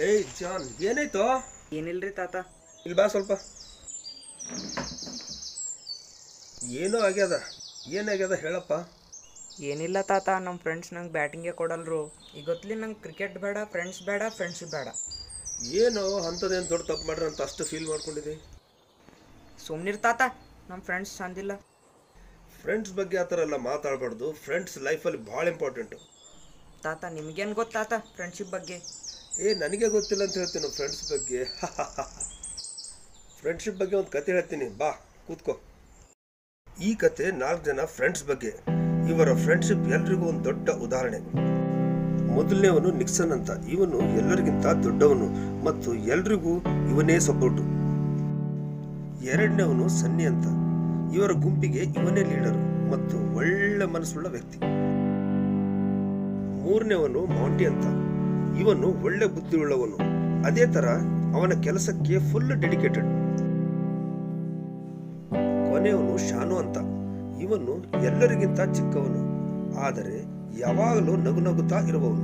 ಏಯ್ ಜಾನ್, ಏನಾಯ್ತು? ಏನಿಲ್ರಿ ತಾತ. ಇಲ್ಲಿ ಬಾ ಸ್ವಲ್ಪ. ಏನೋ ಆಗ್ಯದ. ಏನಾಗ್ಯದ ಹೇಳಪ್ಪ. ಏನಿಲ್ಲ ತಾತ, ನಮ್ಮ ಫ್ರೆಂಡ್ಸ್ ನಂಗೆ ಬ್ಯಾಟಿಂಗೇ ಕೊಡಲ್ರು. ಈಗ ಗೊತ್ತಲಿ ನಂಗೆ ಕ್ರಿಕೆಟ್ ಬೇಡ, ಫ್ರೆಂಡ್ಸ್ ಬೇಡ, ಫ್ರೆಂಡ್ಶಿಪ್ ಬೇಡ. ಏನೋ ಅಂಥದ್ದೇನು ದೊಡ್ಡ ತಪ್ಪು ಮಾಡ್ರಿ ಅಂತ ಅಷ್ಟು ಫೀಲ್ ಮಾಡ್ಕೊಂಡಿದ್ದೆ. ಸುಮ್ಮನಿರ್ ತಾತ, ನಮ್ಮ ಫ್ರೆಂಡ್ಸ್ ಚಂದಿಲ್ಲ. ಫ್ರೆಂಡ್ಸ್ ಬಗ್ಗೆ ಆ ಥರ ಎಲ್ಲ ಮಾತಾಡಬಾರ್ದು. ಫ್ರೆಂಡ್ಸ್ ಲೈಫಲ್ಲಿ ಭಾಳ ಇಂಪಾರ್ಟೆಂಟು. ತಾತ ನಿಮ್ಗೇನು ಗೊತ್ತಾತ ಫ್ರೆಂಡ್ಶಿಪ್ ಬಗ್ಗೆ? ನನಗೆ ಗೊತ್ತಿಲ್ಲ ಅಂತ ಹೇಳ್ತೀನಿ ಫ್ರೆಂಡ್ಸ್ ಬಗ್ಗೆ. ಫ್ರೆಂಡ್ಶಿಪ್ ಬಗ್ಗೆ ಒಂದು ಕತೆ ಹೇಳ್ತೀನಿ, ಬಾ ಕೂತ್ಕೋ. ಈ ಕತೆ 4 ಜನ ಫ್ರೆಂಡ್ಸ್ ಬಗ್ಗೆ. ಇವರ ಫ್ರೆಂಡ್ಶಿಪ್ ಎಲ್ರಿಗೂ ಒಂದು ದೊಡ್ಡ ಉದಾಹರಣೆ. ಮೊದಲನೇವನು ನಿಕ್ಸನ್ ಅಂತ. ಇವನು ಎಲ್ಲರಿಗಿಂತ ದೊಡ್ಡವನು ಮತ್ತು ಎಲ್ರಿಗೂ ಇವನೇ ಸಪೋರ್ಟು. ಎರಡನೇವನು ಸನ್ನಿ ಅಂತ. ಇವರ ಗುಂಪಿಗೆ ಇವನೇ ಲೀಡರು ಮತ್ತು ಒಳ್ಳೆ ಮನಸ್ಸುಳ್ಳ ವ್ಯಕ್ತಿ. ಮೂರನೇವನು ಮಾಂಟಿ ಅಂತ. ಇವನು ಒಳ್ಳೆ ಬುದ್ಧಿಯುಳ್ಳವನು. ಅದೇ ತರ ಅವನ ಕೆಲಸಕ್ಕೆ ಫುಲ್ ಡೆಡಿಕೇಟೆಡ್. ಕೊನೆಯವನು ಶಾನು ಅಂತ. ಇವನು ಎಲ್ಲರಿಗಿಂತ ಚಿಕ್ಕವನು, ಆದರೆ ಯಾವಾಗಲೂ ನಗುತ್ತಾ ಇರುವವನು.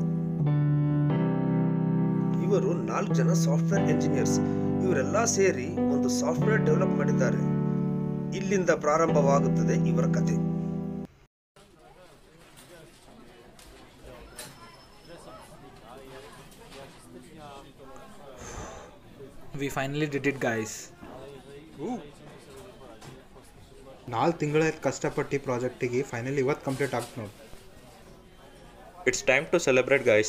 ಇವರು 4 ಜನ ಸಾಫ್ಟ್ವೇರ್ ಎಂಜಿನಿಯರ್ಸ್. ಇವರೆಲ್ಲ ಸೇರಿ ಒಂದು ಸಾಫ್ಟ್ವೇರ್ ಡೆವಲಪ್ ಮಾಡಿದ್ದಾರೆ. ಇಲ್ಲಿಂದ ಪ್ರಾರಂಭವಾಗುತ್ತದೆ ಇವರ ಕತೆ. We finally did it, guys. 4 ತಿಂಗಳ ಕಷ್ಟಪಟ್ಟು ಪ್ರಾಜೆಕ್ಟಿಗೆ ಫೈನಲಿ ಇವತ್ತು ಕಂಪ್ಲೀಟ್ ಆಗ್ತು ನೋಡಿ. It's time to celebrate, guys.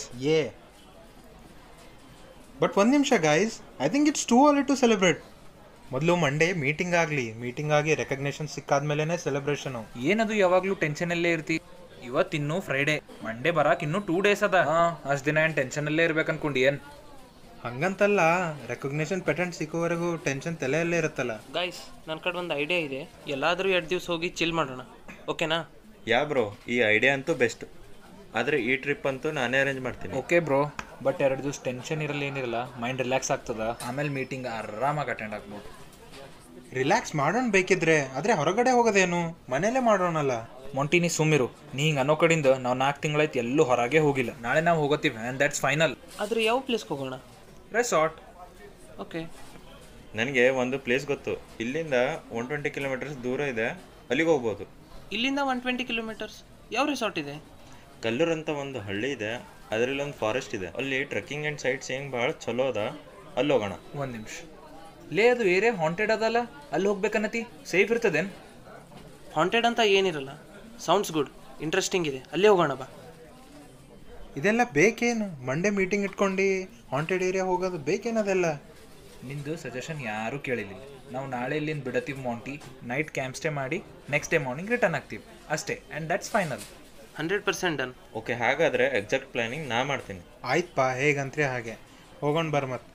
But ಒಂದು ನಿಮಿಷ guys, I think it's too early to celebrate. ಮೊದಲು ಮಂಡೇ ಮೀಟಿಂಗ್ ಆಗಿ ರೆಕಗ್ನೇಷನ್ ಸಿಕ್ಕಾದ್ಮೇಲೆ ಸೆಲೆಬ್ರೇಷನು. ಏನದು ಯಾವಾಗಲೂ ಟೆನ್ಷನಲ್ಲೇ ಇರ್ತಿ? ಇವತ್ತಿನ್ನೂ ಫ್ರೈಡೇ, ಮಂಡೇ ಬರಾಕ್ ಇನ್ನೂ 2 days ಅದ. ಅಷ್ಟು ದಿನ ಏನು ಟೆನ್ಷನಲ್ಲೇ ಇರ್ಬೇಕು ಅನ್ಕೊಂಡು ಏನು? ಹಂಗಂತಲ್ಲ, ರೆಕಗ್ನೇಷನ್ ಪೇಟೆಂಟ್ ಸಿಕ್ಕೋವರೆಗೂ ಟೆನ್ಷನ್ ತಲೆಯಲ್ಲೇ ಇರುತ್ತಲ್ಲ. ಗೈಸ್, ನನ್ನ ಕಡೆ ಒಂದು ಐಡಿಯಾ ಇದೆ. ಎಲ್ಲಾದರೂ 2 ದಿವಸ ಹೋಗಿ ಚಿಲ್ ಮಾಡೋಣ, ಓಕೆನಾ? ಯಾ ಬ್ರೋ, ಈ ಐಡಿಯಾ ಅಂತೂ ಬೆಸ್ಟ್. ಆದರೆ ಈ ಟ್ರಿಪ್ ಅಂತೂ ನಾನೇ ಅರೇಂಜ್ ಮಾಡ್ತೀನಿ. ಓಕೆ ಬ್ರೋ, ಬಟ್ 2 ದಿವಸ ಟೆನ್ಷನ್ ಇರಲ್ಲ, ಏನಿರಲ್ಲ, ಮೈಂಡ್ ರಿಲ್ಯಾಕ್ಸ್ ಆಗ್ತದ. ಆಮೇಲೆ ಮೀಟಿಂಗ್ ಆರಾಮಾಗಿ ಅಟೆಂಡ್ ಆಗ್ಬೋದು. ರಿಲ್ಯಾಕ್ಸ್ ಮಾಡೋಣ ಬೇಕಿದ್ರೆ, ಆದರೆ ಹೊರಗಡೆ ಹೋಗೋದೇನು, ಮನೇಲೇ ಮಾಡೋಣಲ್ಲ. ಮೊಂಟಿ ನೀ ಸುಮ್ಮಿರು. ನೀ ಹಿಂಗೆ ಅನ್ನೋ ಕಡೆಯಿಂದ ನಾವು 4 ತಿಂಗಳಾಯ್ತು ಎಲ್ಲೂ ಹೊರಗೆ ಹೋಗಿಲ್ಲ. ನಾಳೆ ನಾವು ಹೋಗೋತೀವಿ ಆ್ಯಂಡ್ ದ್ಯಾಟ್ಸ್ ಫೈನಲ್. ಆದರೆ ಯಾವ ಪ್ಲೇಸ್ಗೆ ಹೋಗೋಣ? ರೆಸಾರ್ಟ್. ಓಕೆ, ನನಗೆ ಒಂದು ಪ್ಲೇಸ್ ಗೊತ್ತು. ಇಲ್ಲಿಂದ 120 ಕಿಲೋಮೀಟರ್ಸ್ ದೂರ ಇದೆ, ಅಲ್ಲಿಗೆ ಹೋಗ್ಬೋದು. ಇಲ್ಲಿಂದ 120 ಕಿಲೋಮೀಟರ್ಸ್? ಯಾವ ರೆಸಾರ್ಟ್ ಇದೆ? ಕಲ್ಲೂರ್ ಅಂತ ಒಂದು ಹಳ್ಳಿ ಇದೆ, ಅದರಲ್ಲಿ ಒಂದು ಫಾರೆಸ್ಟ್ ಇದೆ. ಅಲ್ಲಿ ಟ್ರೆಕ್ಕಿಂಗ್ ಆ್ಯಂಡ್ ಸೈಟ್ ಸೀಯಿಂಗ್ ಭಾಳ ಚಲೋ ಅದ, ಅಲ್ಲಿ ಹೋಗೋಣ. ಒಂದು ನಿಮಿಷ, ಲೇ ಅದು ಏರಿಯಾ ಹಾಂಟೆಡ್ ಅದಲ್ಲ, ಅಲ್ಲಿ ಹೋಗ್ಬೇಕನ್ನತಿ? ಸೇಫ್ ಇರ್ತದೇನು? ಹಾಂಟೆಡ್ ಅಂತ ಏನಿರಲ್ಲ, ಸೌಂಡ್ಸ್ ಗುಡ್, ಇಂಟ್ರೆಸ್ಟಿಂಗ್ ಇದೆ, ಅಲ್ಲೇ ಹೋಗೋಣ ಬಾ. ಇದೆಲ್ಲ ಬೇಕೇನು? ಮಂಡೇ ಮೀಟಿಂಗ್ ಇಟ್ಕೊಂಡು ಹಾಂಟೆಡ್ ಏರಿಯಾ ಹೋಗೋದು ಬೇಕೇನದೆಲ್ಲ? ನಿಂದು ಸಜೆಷನ್ ಯಾರೂ ಕೇಳಿಲ್ಲ. ನಾವು ನಾಳೆ ಇಲ್ಲಿಂದ ಬಿಡತ್ತೀವಿ ಮಾಂಟಿ, ನೈಟ್ ಕ್ಯಾಂಪ್ ಸ್ಟೇ ಮಾಡಿ ನೆಕ್ಸ್ಟ್ ಡೇ ಮಾರ್ನಿಂಗ್ ರಿಟರ್ನ್ ಆಗ್ತೀವಿ ಅಷ್ಟೇ, and that's final. 100% done. Okay, ಹಾಗಾದರೆ ಎಕ್ಸಾಕ್ಟ್ ಪ್ಲ್ಯಾನಿಂಗ್ ನಾ ಮಾಡ್ತೀನಿ. ಆಯ್ತಪ್ಪ, ಹೇಗಂತ್ರಿ ಹಾಗೆ ಹೋಗೋಣ ಬರ್ ಮತ್ತೆ.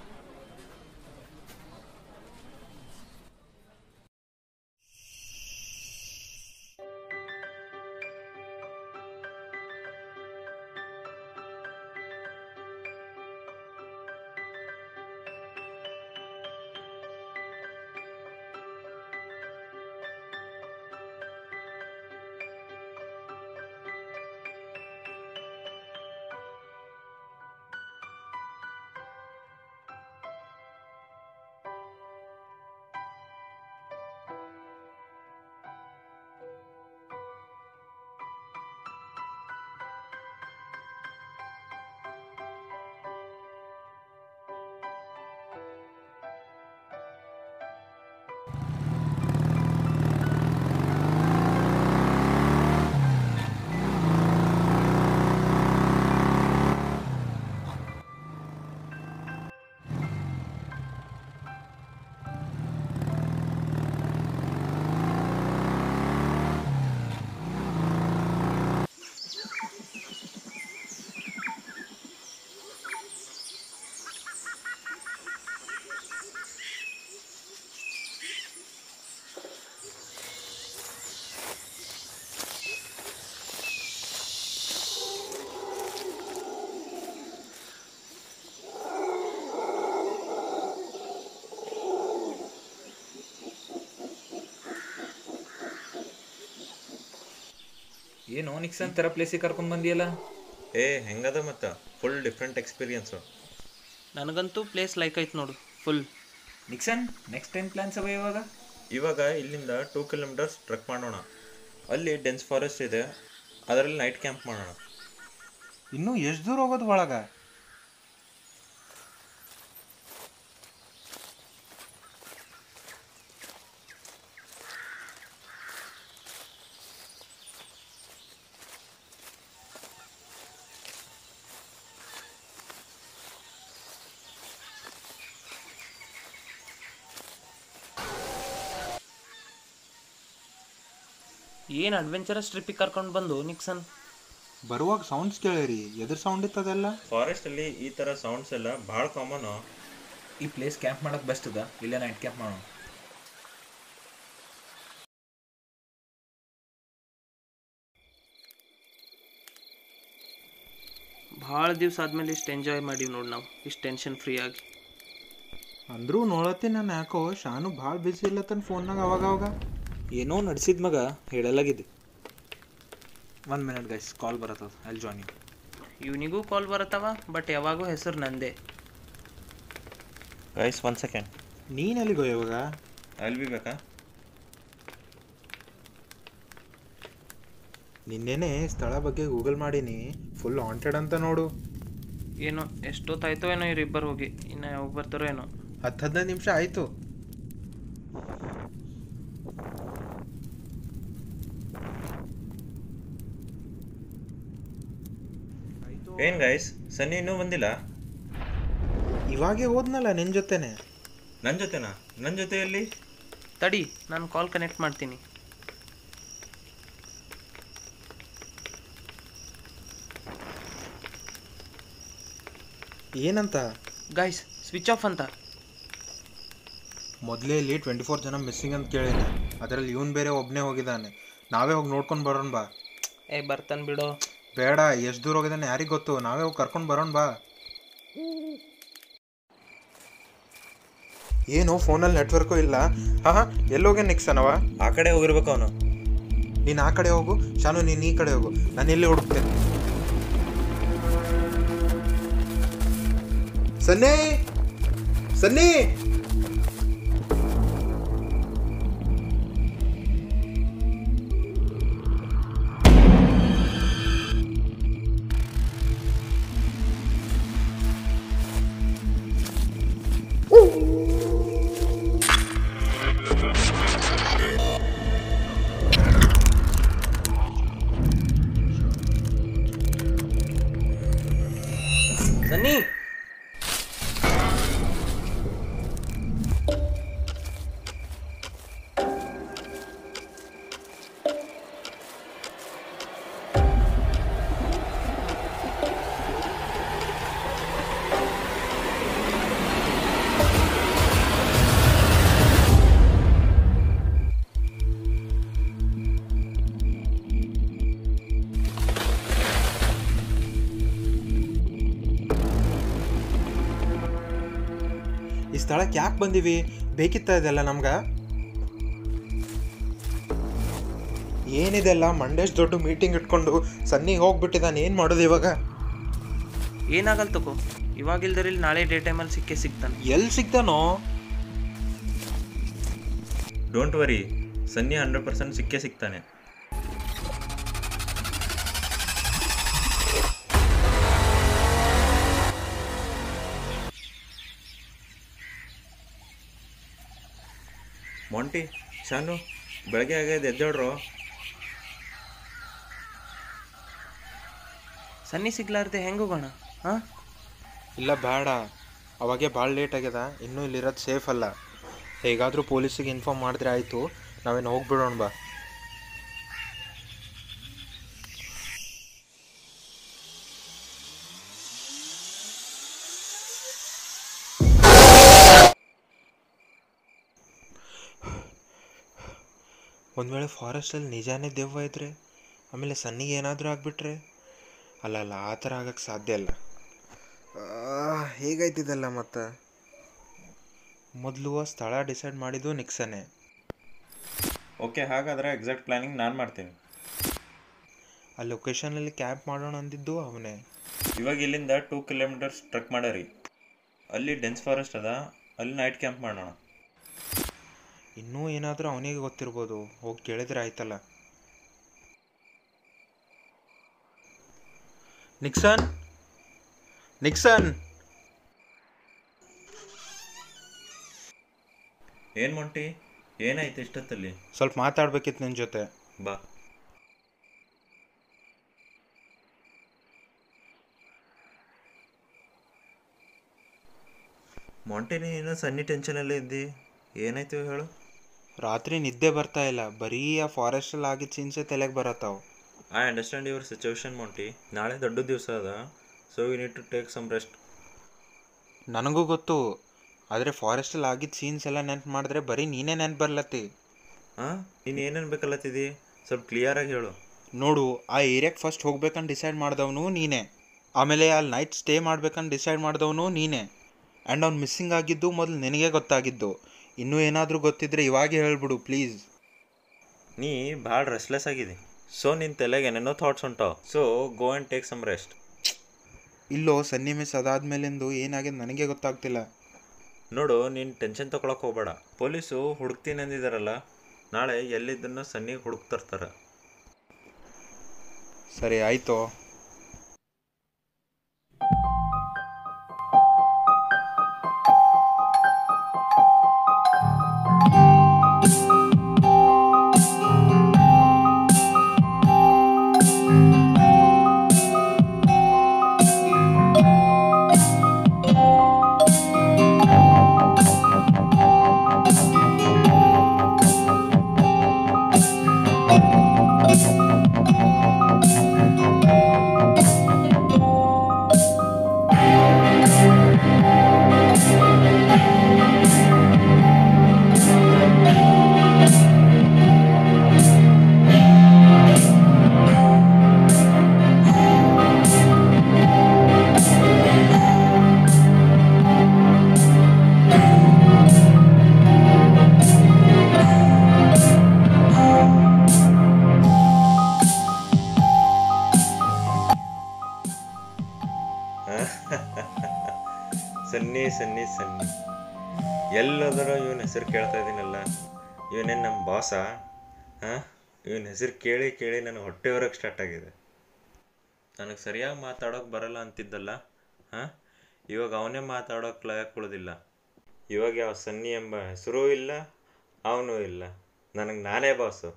ಏನು ನಿಕ್ಸನ್ ಥರ ಪ್ಲೇಸಿಗೆ ಕರ್ಕೊಂಡು ಬಂದಿಯಲ್ಲ? ಹೆಂಗದ ಮತ್ತು ಫುಲ್ ಡಿಫ್ರೆಂಟ್ ಎಕ್ಸ್ಪೀರಿಯನ್ಸು. ನನಗಂತೂ ಪ್ಲೇಸ್ ಲೈಕ್ ಐತೆ ನೋಡು full. Nixon next time plans ಅವ ಇವಾಗ? ಇವಾಗ ಇಲ್ಲಿಂದ 2 ಕಿಲೋಮೀಟರ್ಸ್ ಟ್ರೆಕ್ ಮಾಡೋಣ. ಅಲ್ಲಿ ಡೆನ್ಸ್ ಫಾರೆಸ್ಟ್ ಇದೆ, ಅದರಲ್ಲಿ ನೈಟ್ ಕ್ಯಾಂಪ್ ಮಾಡೋಣ. ಇನ್ನೂ ಎಷ್ಟು ದೂರ ಹೋಗೋದು ಒಳಗೆ? ಏನು ಅಡ್ವೆಂಚರಸ್ ಟ್ರಿಪ್ಪಿಗೆ ಕರ್ಕೊಂಡು ಬಂದು ನಿಕ್ಸನ್. ಬರುವಾಗ ಸೌಂಡ್ಸ್ ಕೇಳಿರಿ, ಎದ್ರ ಸೌಂಡ್ ಇತ್ತದೆಲ್ಲ? ಫಾರೆಸ್ಟಲ್ಲಿ ಈ ಥರ ಸೌಂಡ್ಸ್ ಎಲ್ಲ ಭಾಳ ಕಾಮನು. ಈ ಪ್ಲೇಸ್ ಕ್ಯಾಂಪ್ ಮಾಡೋಕೆ ಬೆಸ್ಟ್ ಅದ, ಇಲ್ಲೇ ನೈಟ್ ಕ್ಯಾಂಪ್ ಮಾಡೋಣ. ಭಾಳ ದಿವ್ಸ ಆದಮೇಲೆ ಇಷ್ಟು ಎಂಜಾಯ್ ಮಾಡೀವಿ ನೋಡಿ ನಾವು, ಇಷ್ಟು ಟೆನ್ಷನ್ ಫ್ರೀ ಆಗಿ. ಅಂದರೂ ನೋಡತ್ತೀನಿ ನಾನು ಯಾಕೋ ಶಾನು ಭಾಳ ಬಿಸಿ ಇಲ್ಲತ್ತನ ಫೋನ್ನಾಗ ಅವಾಗ. ಏನೋ ನಡೆಸಿದ ಮಗ ಹೇಳಲಾಗಿದೆ. 1 minute ಗೈಸ್, ಕಾಲ್ ಬರತ್ತದ, ಐ ವಿಲ್ ಜಾಯ್ನ್ ಯು. ಇವನಿಗೂ ಕಾಲ್ ಬರತ್ತವ, ಬಟ್ ಯಾವಾಗೂ ಹೆಸರು ನಂದೇ. Guys 1 second. ನೀನು ಎಲ್ಲಿಗೋ ಇವಾಗ? ಅಲ್ಲಿ ಬಿ ಬೇಕಾ? ನಿನ್ನೆನೆ ಸ್ಥಳ ಬಗ್ಗೆ ಗೂಗಲ್ ಮಾಡೀನಿ, ಫುಲ್ ಹಾಂಟೆಡ್ ಅಂತ ನೋಡು. ಏನೋ ಎಷ್ಟೊತ್ತಾಯ್ತೋ ಏನೋ ಇವರಿಬ್ಬರು ಹೋಗಿ, ಇನ್ನು ಯಾವಾಗ ಬರ್ತಾರೋ ಏನೋ. 10-15 ನಿಮಿಷ ಆಯಿತು. ಏನು ಗೈಸ್, ಸನ್ನಿ ಇನ್ನೂ ಬಂದಿಲ್ಲ? ಇವಾಗೇ ಹೋದ್ನಲ್ಲ ನಿನ್ನ ಜೊತೆನೆ. ನನ್ನ ಜೊತೆನಾ? ನನ್ನ ಜೊತೆಯಲ್ಲಿ? ತಡಿ, ನಾನು ಕಾಲ್ ಕನೆಕ್ಟ್ ಮಾಡ್ತೀನಿ. ಏನಂತ? ಗೈಸ್ ಸ್ವಿಚ್ ಆಫ್ ಅಂತ. ಮೊದಲೇ ಇಲ್ಲಿ 24 ಜನ ಮಿಸ್ಸಿಂಗ್ ಅಂತ ಕೇಳೀನಿ, ಅದರಲ್ಲಿ ಇವನು ಬೇರೆ ಒಬ್ಬನೇ ಹೋಗಿದ್ದಾನೆ. ನಾವೇ ಹೋಗಿ ನೋಡ್ಕೊಂಡು ಬರೋಣ ಬಾ. ಬರ್ತಾನೆ ಬಿಡೋ. ಬೇಡ, ಎಷ್ಟು ದೂರ ಹೋಗಿದ್ದಾನೆ ಯಾರಿಗೆ ಗೊತ್ತು, ನಾವೇ ಹೋಗಿ ಕರ್ಕೊಂಡು ಬರೋಣ ಬಾ. ಏನು ಫೋನಲ್ಲಿ ನೆಟ್ವರ್ಕು ಇಲ್ಲ? ಹಾಂ, ಎಲ್ಲೋಗೆ ನಿಕ್ಸನವ? ಆ ಕಡೆ ಹೋಗಿರ್ಬೇಕು ಅವನು. ನೀನು ಆ ಕಡೆ ಹೋಗು, ಶಾನು ನೀನು ಈ ಕಡೆ ಹೋಗು, ನಾನು ಎಲ್ಲಿ ಹುಡುಕ್ತೇನೆ. ಸನ್ನಿ, ಸನ್ನಿ! ಸನ್ನಿ, ಈ ಸ್ಥಳಕ್ಕೆ ಯಾಕೆ ಬಂದೀವಿ? ಬೇಕಿತ್ತ ಇದೆಲ್ಲ ನಮ್ಗೆ? ಏನಿದೆಲ್ಲ ಮಂಡೇಶ್ ದೊಡ್ಡ ಮೀಟಿಂಗ್ ಇಟ್ಕೊಂಡು ಸನ್ನಿ ಹೋಗ್ಬಿಟ್ಟಿದ್ದಾನೆ, ಏನು ಮಾಡೋದು ಇವಾಗ? ಏನಾಗಲ್ ತಗೋ, ಇವಾಗಿಲ್ದರಿಲ್ಲಿ ನಾಳೆ ಡೇ ಟೈಮಲ್ಲಿ ಸಿಗ್ತಾನೆ. ಎಲ್ಲಿ ಸಿಗ್ತಾನೋ? ಡೋಂಟ್ ವರಿ, ಸನ್ನಿ 100% ಸಿಕ್ಕೇ ಸಿಗ್ತಾನೆ. ಮೊಂಟಿ, ಶಾನು, ಬೆಳಗ್ಗೆ ಆಗ್ಯದ, ಎದ್ದೇಳ್ರೋ. ಸನ್ನಿ ಸಿಗ್ಲಾರ್ದೆ ಹೆಂಗೆ ಹೋಗೋಣ? ಹಾಂ, ಇಲ್ಲ ಬೇಡ, ಅವಾಗೆ ಭಾಳ ಲೇಟ್ ಆಗ್ಯದ, ಇನ್ನೂ ಇಲ್ಲಿರೋದು ಸೇಫ್ ಅಲ್ಲ. ಹೇಗಾದರೂ ಪೊಲೀಸಿಗೆ ಇನ್ಫಾರ್ಮ್ ಮಾಡಿದ್ರೆ ಆಯಿತು, ನಾವೇನು ಹೋಗ್ಬಿಡೋಣ ಬಾ. ಒಂದು ವೇಳೆ ಫಾರೆಸ್ಟಲ್ಲಿ ನಿಜಾನೇ ದೆವ್ವ ಇದ್ರೆ, ಆಮೇಲೆ ಸನ್ನಿಗೆ ಏನಾದರೂ ಆಗಿಬಿಟ್ರೆ? ಅಲ್ಲ, ಆ ಥರ ಆಗಕ್ಕೆ ಸಾಧ್ಯ ಇಲ್ಲ. ಹೇಗಾಯ್ತಿದೆಲ್ಲ ಮತ್ತು? ಮೊದಲು ಸ್ಥಳ ಡಿಸೈಡ್ ಮಾಡಿದ್ದು ನಿಕ್ಸನೇ. ಓಕೆ, ಹಾಗಾದರೆ ಎಕ್ಸಾಕ್ಟ್ ಪ್ಲಾನಿಂಗ್ ನಾನು ಮಾಡ್ತೀನಿ. ಆ ಲೊಕೇಶನಲ್ಲಿ ಕ್ಯಾಂಪ್ ಮಾಡೋಣ ಅಂದಿದ್ದು ಅವನೇ. ಇವಾಗ ಇಲ್ಲಿಂದ 2 ಕಿಲೋಮೀಟರ್ಸ್ ಟ್ರೆಕ್ ಮಾಡರಿ. ಅಲ್ಲಿ ಡೆನ್ಸ್ ಫಾರೆಸ್ಟ್ ಅದ, ಅಲ್ಲಿ ನೈಟ್ ಕ್ಯಾಂಪ್ ಮಾಡೋಣ. ಇನ್ನೂ ಏನಾದರೂ ಅವನಿಗೆ ಗೊತ್ತಿರ್ಬೋದು, ಹೋಗಿ ಕೇಳಿದ್ರೆ ಆಯ್ತಲ್ಲ. Nixon, Nixon. ಏನು ಮೊಂಟಿ, ಏನಾಯ್ತು ಇಷ್ಟೊತ್ತಲ್ಲಿ? ಸ್ವಲ್ಪ ಮಾತಾಡ್ಬೇಕಿತ್ತು ನಿನ್ನ ಜೊತೆ. ಬಾ. ಮೊಂಟಿ, ನೀನು ಸನ್ನಿ ಟೆನ್ಷನಲ್ಲೇ ಇದ್ದಿ, ಏನಾಯ್ತು ಹೇಳು? ರಾತ್ರಿ ನಿದ್ದೆ ಬರ್ತಾ ಇಲ್ಲ, ಬರೀ ಆ ಫಾರೆಸ್ಟಲ್ಲಿ ಆಗಿದ್ದ ಸೀನ್ಸೇ ತಲೆಗೆ ಬರತ್ತಾವ. I understand your situation Monty. ನಾಳೆ ದೊಡ್ಡ ದಿವಸ ಅದ, so you need to take some rest. ನನಗೂ ಗೊತ್ತು, ಆದರೆ ಫಾರೆಸ್ಟಲ್ಲಿ ಆಗಿದ್ದ ಸೀನ್ಸ್ ಎಲ್ಲ ನೆನ್ಪು ಮಾಡಿದ್ರೆ ಬರೀ ನೀನೇ ನೆನ್ಪು ಬರ್ಲತ್ತಿ. ಹಾಂ, ನೀನು ಏನೇನು ಬೇಕಲ್ಲತ್ತಿದ್ದಿ, ಸ್ವಲ್ಪ ಕ್ಲಿಯರಾಗಿ ಹೇಳು. ನೋಡು, ಆ ಏರಿಯಾಕ್ಕೆ ಫಸ್ಟ್ ಹೋಗ್ಬೇಕಂತ ಡಿಸೈಡ್ ಮಾಡಿದವನು ನೀನೇ, ಆಮೇಲೆ ಅಲ್ಲಿ ನೈಟ್ ಸ್ಟೇ ಮಾಡ್ಬೇಕಂತ ಡಿಸೈಡ್ ಮಾಡಿದವನು ನೀನೇ, ಆ್ಯಂಡ್ ಅವ್ನು ಮಿಸ್ಸಿಂಗ್ ಆಗಿದ್ದು ಮೊದಲು ನಿನಗೆ ಗೊತ್ತಾಗಿದ್ದು. ಇನ್ನೂ ಏನಾದರೂ ಗೊತ್ತಿದ್ರೆ ಇವಾಗೇ ಹೇಳ್ಬಿಡು ಪ್ಲೀಸ್. ನೀ ಭಾಳ ರೆಸ್ಲೆಸ್ ಆಗಿದೆ, ಸೊ ನಿನ್ನ ತಲೆಗೆ ಏನೇನೋ ಥಾಟ್ಸ್ ಹೊಂಟಾವ, so go and take some rest. ಇಲ್ಲೋ ಸನ್ನಿ ಮಿಸ್ ಅದಾದ್ಮೇಲಿಂದು ಏನಾಗಿದೆ ನನಗೆ ಗೊತ್ತಾಗ್ತಿಲ್ಲ. ನೋಡು, ನೀನು ಟೆನ್ಷನ್ ತೊಗೊಳಕ್ಕೆ ಹೋಗಬೇಡ. ಪೊಲೀಸು ಹುಡುಕ್ತೀನಿ ಅಂದಿದ್ದಾರಲ್ಲ, ನಾಳೆ ಎಲ್ಲಿದ್ದನ್ನು ಸನ್ನಿಗೆ ಹುಡುಕ್ತಿರ್ತಾರೆ. ಸರಿ ಆಯಿತು. ಸನ್ನಿ ಸನ್ನಿ ಸನ್ನಿ ಎಲ್ಲದರ ಇವನ ಹೆಸರು ಕೇಳ್ತಾ ಇದ್ದೀನಲ್ಲ, ಇವನೇನು ನಮ್ಮ ಬಾಸ? ಹಾಂ, ಇವನ ಹೆಸರು ಕೇಳಿ ಕೇಳಿ ನನಗೆ ಹೊಟ್ಟೆ ಹೊರಗೆ ಸ್ಟಾರ್ಟ್ ಆಗಿದೆ. ನನಗೆ ಸರಿಯಾಗಿ ಮಾತಾಡೋಕೆ ಬರಲ್ಲ ಅಂತಿದ್ದಲ್ಲ, ಹಾಂ, ಇವಾಗ ಅವನೇ ಮಾತಾಡೋಕೆ ಲಯಕ್ಕೆ ಉಳಿದಿಲ್ಲ. ಇವಾಗ ಯಾವ ಸನ್ನಿ ಎಂಬ ಹೆಸರೂ ಇಲ್ಲ, ಅವನೂ ಇಲ್ಲ, ನನಗೆ ನಾನೇ boss.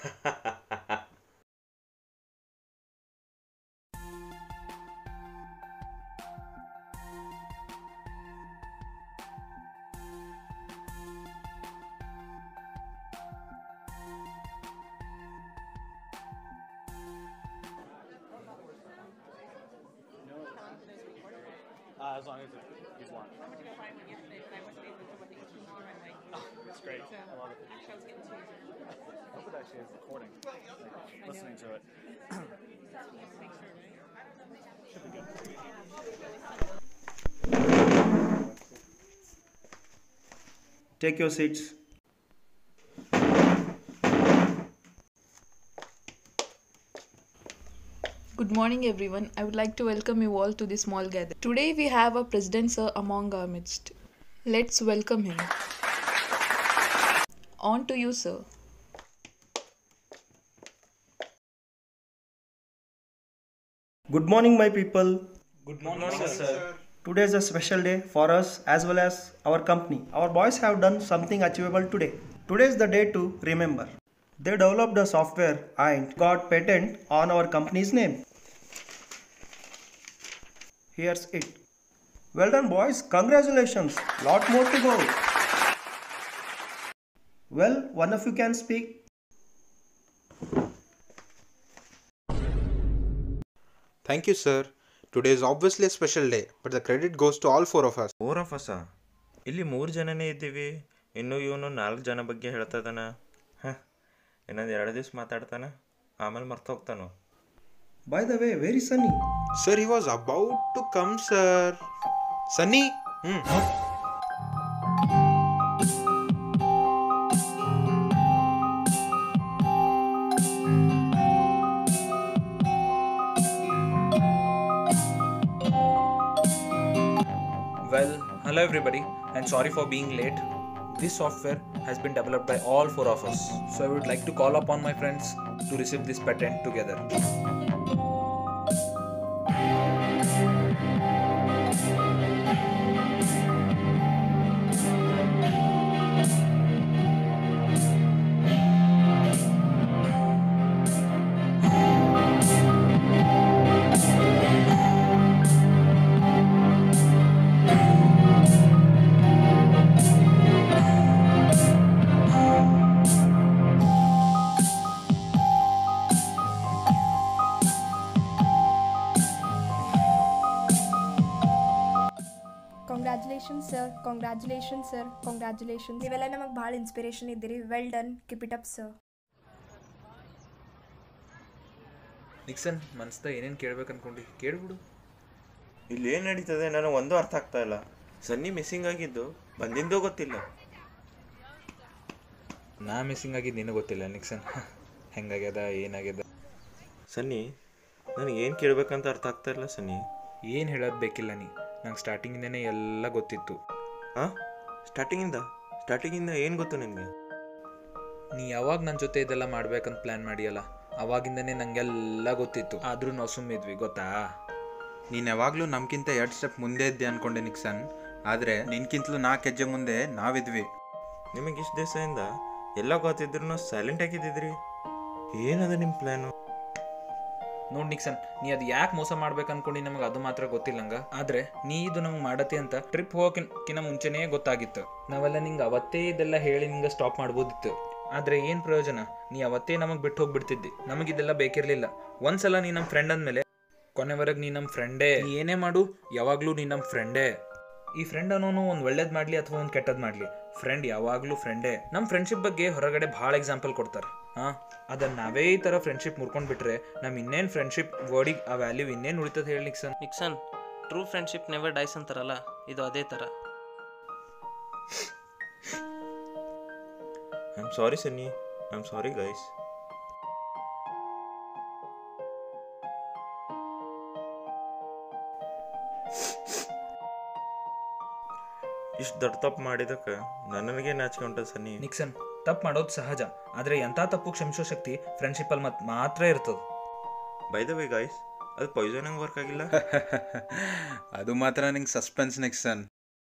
As long as he's one. It's great. I love it. I hope it actually is recording. Like, listening to it. Should be good. Take your seats. Good morning, everyone. I would like to welcome you all to this small gathering. Today we have our President Sir among our midst. Let's welcome him. On to you, sir. Good morning, my people. Good morning, sir. Today is a special day for us as well as our company. Our boys have done something achievable today. Today is the day to remember. They developed a software and got patent on our company's name. Here's it. Well done, boys. Congratulations. Lot more to go. Well, one of you can speak. Thank you, sir. Today is obviously a special day, but the credit goes to all four of us. 4 of us? ಇಲ್ಲಿ 3 ಜನನೇ ಇದ್ದೀವಿ, ಇನ್ನೂ ಇವನು 4 ಜನ ಬಗ್ಗೆ ಹೇಳ್ತಾ ಇದ್ದಾನ. ಹಾಂ, ಇನ್ನೊಂದು 2 ದಿವಸ ಮಾತಾಡ್ತಾನೆ, ಆಮೇಲೆ ಮರ್ತು ಹೋಗ್ತಾನು. By the way, where is Sunny? Sir, he was about to come, sir. Sunny? Well, Hello everybody, and sorry for being late. This software has been developed by all four of us. So I would like to call upon my friends to receive this patent together. Congratulations sir, congratulations sir, congratulations. ನೀವೆಲ್ಲ ನಮಗೆ ಭಾಳ inspiration ಇದ್ದೀರಿ. Well done, keep it up sir. Nixon ಮನ್ಸ್ದ ಏನೇನು ಕೇಳ್ಬೇಕು ಅನ್ಕೊಂಡು ಕೇಳ್ಬಿಡು. ಇಲ್ಲಿ ಏನು ನಡೀತದೆ ನನಗೆ ಒಂದೂ ಅರ್ಥ ಆಗ್ತಾ ಇಲ್ಲ. ಸನ್ನಿ ಮಿಸ್ಸಿಂಗ್ ಆಗಿದ್ದು ಬಂದಿಂದೋ ಗೊತ್ತಿಲ್ಲ. ನಾ ಮಿಸ್ಸಿಂಗ್ ಆಗಿದ್ದು ನಿನಗೆ ಗೊತ್ತಿಲ್ಲ ನಿಕ್ಸನ್. ಹೆಂಗಾಗ್ಯದ ಏನಾಗ್ಯದ ಸನ್ನಿ, ನನಗೆ ಏನು ಕೇಳಬೇಕಂತ ಅರ್ಥ ಆಗ್ತಾ ಇಲ್ಲ ಸನ್ನಿ. ಏನು ಹೇಳೋದು ಬೇಕಿಲ್ಲ ನೀ, ನಂಗೆ ಸ್ಟಾರ್ಟಿಂಗಿಂದನೇ ಎಲ್ಲ ಗೊತ್ತಿತ್ತು. ಹಾಂ, ಸ್ಟಾರ್ಟಿಂಗಿಂದ ಏನು ಗೊತ್ತು ನಿನಗೆ? ನೀ ಯಾವಾಗ ನನ್ನ ಜೊತೆ ಇದೆಲ್ಲ ಮಾಡ್ಬೇಕಂತ ಪ್ಲ್ಯಾನ್ ಮಾಡಿಯಲ್ಲ, ಅವಾಗಿಂದನೇ ನನಗೆಲ್ಲ ಗೊತ್ತಿತ್ತು. ಆದರೂ ನಾವು ಸುಮ್ಮಿದ್ವಿ, ಗೊತ್ತಾ? ನೀನು ಯಾವಾಗಲೂ ನಮ್ಗಿಂತ 2 ಸ್ಟೆಪ್ ಮುಂದೆ ಇದ್ದೆ ಅನ್ಕೊಂಡೆ ನಿಕ್ಸನ್. ಆದರೆ ನಿನ್ಕಿಂತಲೂ 4 ಹೆಜ್ಜೆ ಮುಂದೆ ನಾವಿದ್ವಿ. ನಿಮಗೆ ಇಷ್ಟು ದಿವಸದಿಂದ ಎಲ್ಲ ಗೊತ್ತಿದ್ರು ಸೈಲೆಂಟ್ ಆಗಿದ್ದಿದ್ರಿ. ಏನದ ನಿಮ್ಮ ಪ್ಲ್ಯಾನು? ನೋಡಿ ನಿಕ್ಸನ್, ನೀ ಅದು ಯಾಕೆ ಮೋಸ ಮಾಡ್ಬೇಕು ಅನ್ಕೊಂಡು ನಮಗೆ ಅದು ಮಾತ್ರ ಗೊತ್ತಿಲ್ಲಂಗ. ಆದರೆ ನೀ ಇದು ನಮ್ಗೆ ಮಾಡತ್ತೆ ಅಂತ ಟ್ರಿಪ್ ಹೋಗೋಕ್ಕಿಂತ ಮುಂಚೆನೇ ಗೊತ್ತಾಗಿತ್ತು. ನಾವೆಲ್ಲ ನಿಂಗೆ ಅವತ್ತೇ ಇದೆಲ್ಲ ಹೇಳಿ ನಿಂಗೆ ಸ್ಟಾಪ್ ಮಾಡ್ಬೋದಿತ್ತು. ಆದರೆ ಏನು ಪ್ರಯೋಜನ? ನೀ ಅವತ್ತೇ ನಮಗೆ ಬಿಟ್ಟು ಹೋಗ್ಬಿಡ್ತಿದ್ದಿ. ನಮಗಿದೆಲ್ಲ ಬೇಕಿರಲಿಲ್ಲ. ಒಂದ್ಸಲ ನೀ ನಮ್ಮ ಫ್ರೆಂಡ್ ಅಂದಮೇಲೆ ಕೊನೆವರೆಗೆ ನೀ ನಮ್ಮ ಫ್ರೆಂಡೇ. ನೀ ಏನೇ ಮಾಡು ಯಾವಾಗಲೂ ನೀ ನಮ್ಮ ಫ್ರೆಂಡೇ. ಈ ಫ್ರೆಂಡ್ ಅನ್ನೋನು ಒಂದು ಒಳ್ಳೇದು ಮಾಡಲಿ ಅಥವಾ ಒಂದು ಕೆಟ್ಟದ್ದು ಮಾಡಲಿ, ಫ್ರೆಂಡ್ ಯಾವಾಗಲೂ ಫ್ರೆಂಡೇ. ನಮ್ಮ ಫ್ರೆಂಡ್ಶಿಪ್ ಬಗ್ಗೆ ಹೊರಗಡೆ ಭಾಳ ಎಕ್ಸಾಂಪಲ್ ಕೊಡ್ತಾರೆ. ಹಾಂ, ಅದನ್ನು ನಾವೇ ಈ ಥರ ಫ್ರೆಂಡ್ಶಿಪ್ ಮುರ್ಕೊಂಡು ಬಿಟ್ರೆ ನಮ್ಮ ಇನ್ನೇನು ಫ್ರೆಂಡ್ಶಿಪ್ ವರ್ಡಿಗೆ ಆ ವ್ಯಾಲ್ಯೂ ಇನ್ನೇನು ಉಳಿತದೆ ಹೇಳಿ Nixon. Nixon, true friendship never dies ಅಂತಾರಲ್ಲ, ಇದು ಅದೇ ಥರ. I am sorry Sunny, I am sorry guys. ಇಷ್ಟು ದೊಡ್ಡ ತಪ್ಪು ಮಾಡಿದಕ್ಕೆ ನನಗೆ ನಾಚಿಕೆ ಉಂಟು ಸನ್ನಿ. ನಿಕ್ಸನ್, ತಪ್ಪು ಮಾಡೋದು ಸಹಜ, ಆದರೆ ಎಂಥ ತಪ್ಪು ಕ್ಷಮಿಸೋ ಶಕ್ತಿ ಫ್ರೆಂಡ್ಶಿಪ್ಪಲ್ಲಿ ಮಾತ್ರ ಇರ್ತದೆ. ಬೈ ದ ವೇ ಗೈಸ್, ಅದು ಪಾಯ್ಸನ್ ಹಂಗೆ ವರ್ಕ್ ಆಗಿಲ್ಲ. ಅದು ಮಾತ್ರ ನಿಂಗೆ ಸಸ್ಪೆನ್ಸ್ ನಿಕ್ಸನ್.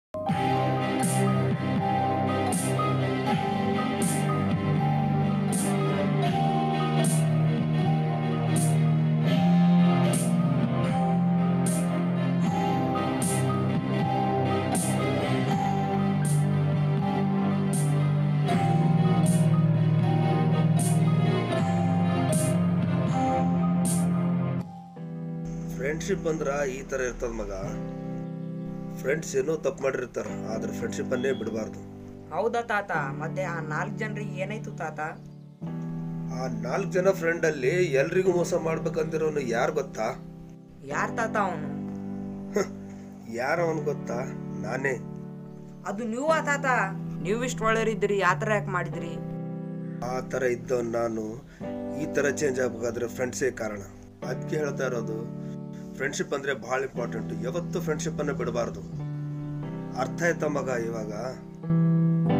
ಫ್ರೆಂಡ್ಶಿಪ್ ಅಂದ್ರ ಈ ಥರ ಇರ್ತದ ಮಗ. ಫ್ರೆಂಡ್ಸ್ ಏನೋ ತಪ್ಪು ಮಾಡಿರ್ತಾರ, ಆದ್ರೆ ಫ್ರೆಂಡ್ಶಿಪ್ಪನ್ನೇ ಬಿಡಬಾರ್ದು. ಹೌದಾ ತಾತ? ಮತ್ತೆ ಆ 4 ಜನರಿಗೆ ಏನಾಯ್ತು ತಾತ? ಆ 4 ಜನ ಫ್ರೆಂಡ್ ಅಲ್ಲಿ ಎಲ್ರಿಗೂ ಮೋಸ ಮಾಡ್ಬೇಕಂತಿರೋನು ಯಾರು ಗೊತ್ತಾ? ಯಾರು ತಾತ ಅವನು? ಯಾರವನು ಗೊತ್ತಾ? ನಾನೇ. ಅದು ನೀವು ಆ ತಾತ? ನೀವು ಇಷ್ಟು ಒಳ್ಳೆಯರಿದ್ದೀರಿ, ಆ ಥರ ಯಾಕೆ ಮಾಡಿದ್ರಿ? ಆ ಥರ ಇದ್ದವನು ನಾನು ಈ ಥರ ಚೇಂಜ್ ಆಗ್ಬೇಕಾದ್ರೆ ಫ್ರೆಂಡ್ಸೇ ಕಾರಣ. ಅದಕ್ಕೆ ಹೇಳ್ತಾ ಇರೋದು, ಫ್ರೆಂಡ್ಶಿಪ್ ಅಂದರೆ ಭಾಳ ಇಂಪಾರ್ಟೆಂಟು. ಯಾವತ್ತೂ ಫ್ರೆಂಡ್ಶಿಪ್ಪನ್ನು ಬಿಡಬಾರ್ದು. ಅರ್ಥ ಆಯ್ತಾ ಮಗ ಇವಾಗ?